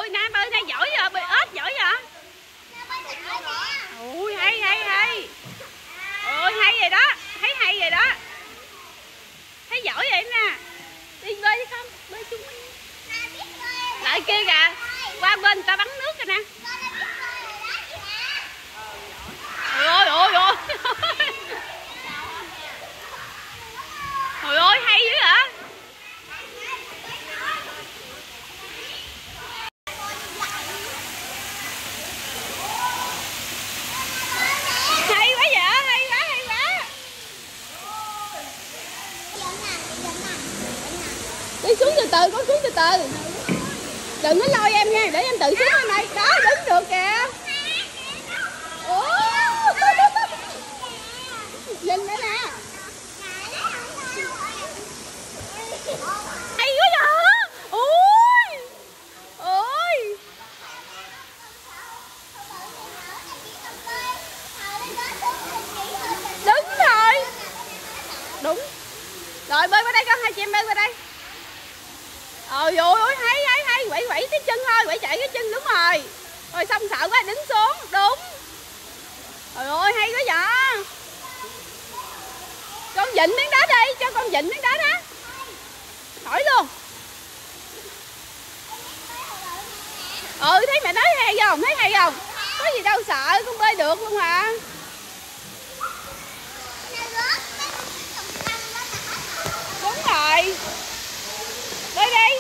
ơi, Nam ơi, Nam giỏi vậy, bơi ếch giỏi vậy. Ui, hay, hay, hay. Ôi, hay rồi đó, thấy hay rồi đó. Thấy giỏi vậy nè. Đi bơi đi không? Bơi chung đi. Lại kia kìa, qua bên người ta bắn nước kìa nè. Ôi, ôi, ôi. Trời ơi, hay dữ hả? Hay quá vậy, hay quá, hay quá. Đi xuống từ từ, con xuống từ từ. Đừng có lôi em nha, để em tự xuống bên đây. Đó, đứng được kìa. Ủa. Nhìn đây nè. Hay quá vậy. Ui. Ôi. Đúng rồi. Đúng. Rồi bơi qua đây con, hai chị em bơi qua đây. Ôi ôi, hay hay hay, quẩy quẩy cái chân thôi, quẩy chạy cái chân, đúng rồi. Rồi xong sợ quá đứng xuống, đúng. Trời ơi hay quá vậy. Con vịnh miếng đá đi, cho con vịnh miếng đá đó. Hỏi luôn. Thấy mẹ nói hay không, thấy hay không? Có gì đâu sợ, con bơi được luôn mà. Đúng rồi. Bơi đi.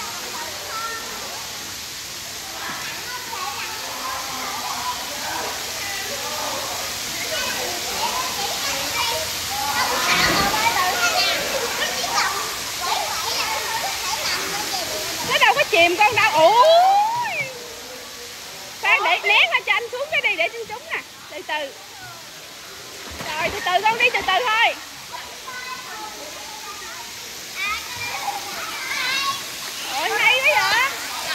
Nó đâu có chìm con đâu. Ôi. Khoan để né qua cho anh xuống cái đi, để anh trúng nè. Từ từ. Rồi từ từ con đi, từ từ thôi. Ôi hay quá vậy.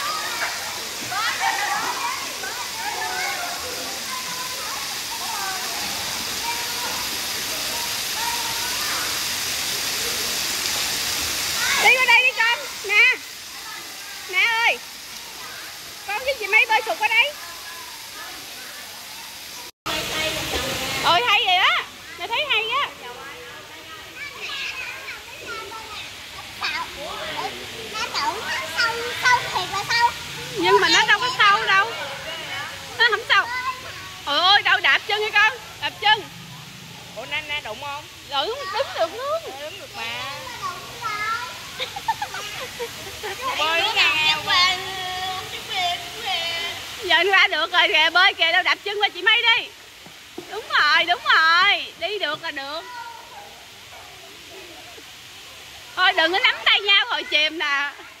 Đi qua đây đi con. Nè. Nè ơi. Con với chị May bơi sụt qua đây. Ôi hay vậy á. Mày thấy hay á. Nhưng mà nó đâu có sâu đâu. Nó không sâu. Ôi ơi, đâu đạp chân nha con. Đạp chân. Ủa na đụng không? Đứng được luôn. Đứng được mà. Bơi nha. Giờ anh ra được rồi kìa, bơi kìa, đâu đạp chân qua chị May đi. Đúng rồi, đúng rồi. Đi được là được. Thôi đừng có nắm tay nhau rồi chìm nè.